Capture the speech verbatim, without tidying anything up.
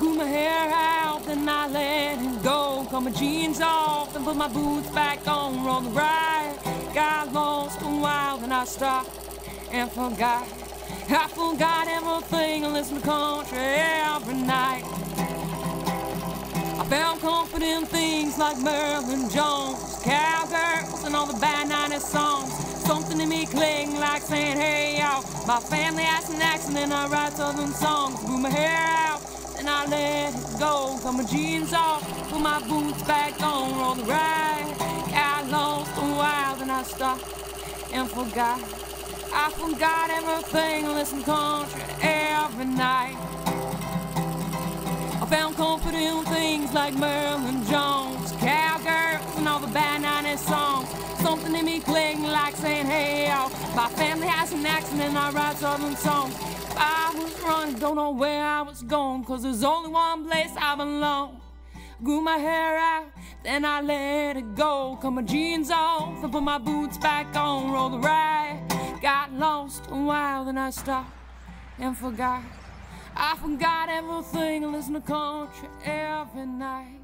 grew my hair out, then I let it go. Cut my jeans off and put my boots back on. Rolled the ride, got lost a while, then I stopped and forgot. I forgot everything and listened to country every night. I found comfort in things like Merlin Jones, cowgirls, and all the bad nineties songs. Something in me cling like saying, hey, y'all. My family has an accent and I write southern songs. Grew my hair out, then I let it go. Cut my jeans off, put my boots back on. Rolled the ride, got lost a while, then I stopped and forgot. I forgot everything and listened to country every night. I found comfort in things like Merlin Jones, cowgirls, and all the bad nineties songs. Something in me cling like saying, hey, y'all. My family has an accent and I write southern songs. I was running, don't know where I was going, cause there's only one place I belong. Grew my hair out, then I let it go. Cut my jeans off and put my boots back on. Rolled the ride, got lost a while, then I stopped and forgot. I forgot everything and listened to country every night.